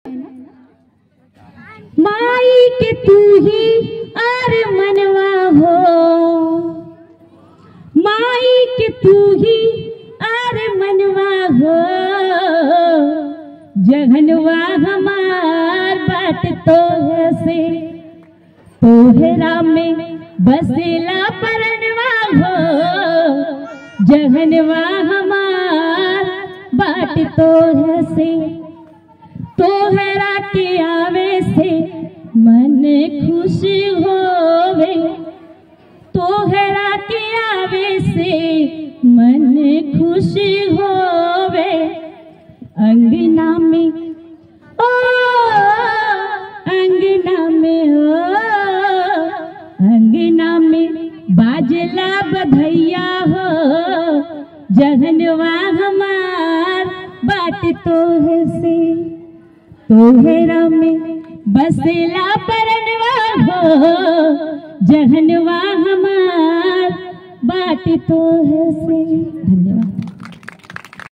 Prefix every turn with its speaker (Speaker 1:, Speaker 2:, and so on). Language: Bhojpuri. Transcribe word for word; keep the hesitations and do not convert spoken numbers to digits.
Speaker 1: माई के तू ही आर मनवा हो, माई के तू ही आर मनवा हो, जहनवा हमार बाट तोहे से, तोहरा में बसेला परनवा हो, जहनवा हमार बाट तोहे से, तोहरा के आवे से मन खुश होवे, तोहरा के आवे से मन खुश होवे, अंगना में ओ अंगना में ओ अंगना में बाजला बधैया हो, जहनवा हमार बाट तोहे से, तोहरा में बसेला परनवा हो, जहनवा हमार बाट तोहे से। धन्यवाद।